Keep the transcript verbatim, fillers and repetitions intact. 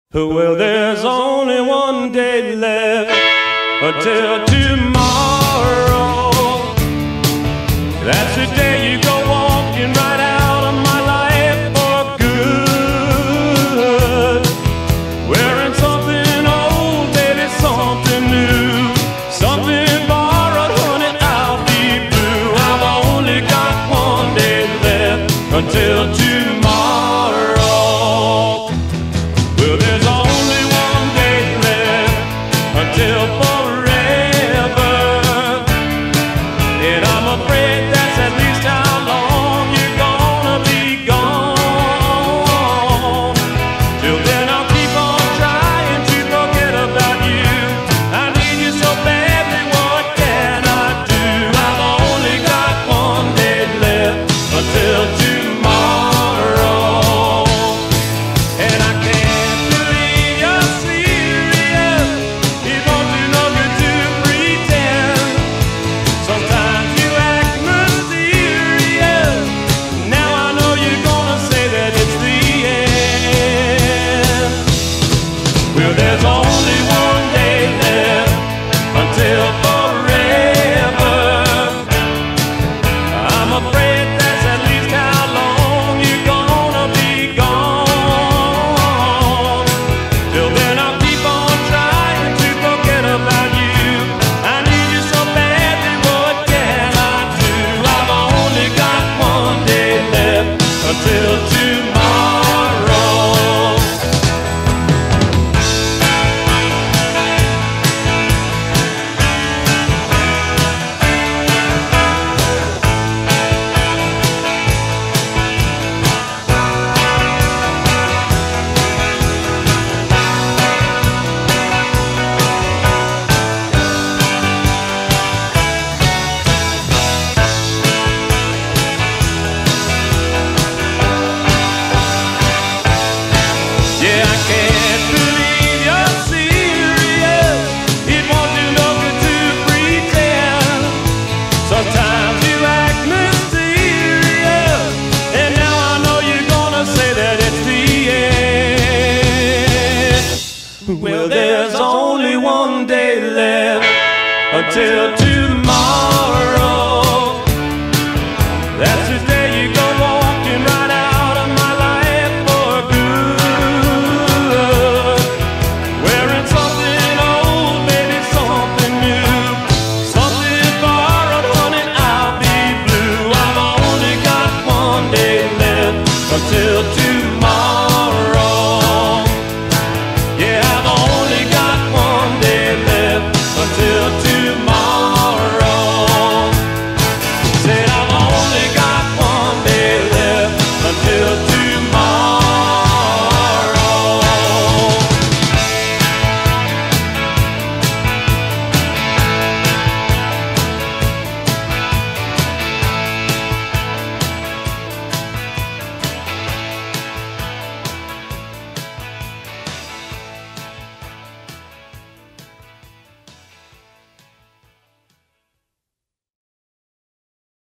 Well, there's only one day left until tomorrow. That's the day you go walking right out of my life for good. Wearing something old, baby, something new, something borrowed, honey, I'll be blue. I've only got one day left until tomorrow. Well, there's only one day left until forever, and I'm afraid that's at least how long you're gonna be gone. Till then I'll keep on trying to forget about you. I need you so badly, what can I do? I've only got one day left until tomorrow, and I can't believe you're serious. It won't do no good to pretend. Sometimes you act mysterious. Now I know you're gonna say that it's the end. Well, there's only one day left until forever. I'm afraid that's at least how long you're gonna be gone. Till then I'll keep on trying to forget about you. I need you so badly, what can I do? I've only got one day left until tomorrow. Yeah, I can't believe you're serious. It won't do no good to pretend. Sometimes you act mysterious, and now I know you're gonna say that it's the end. Well, there's only one day left until two.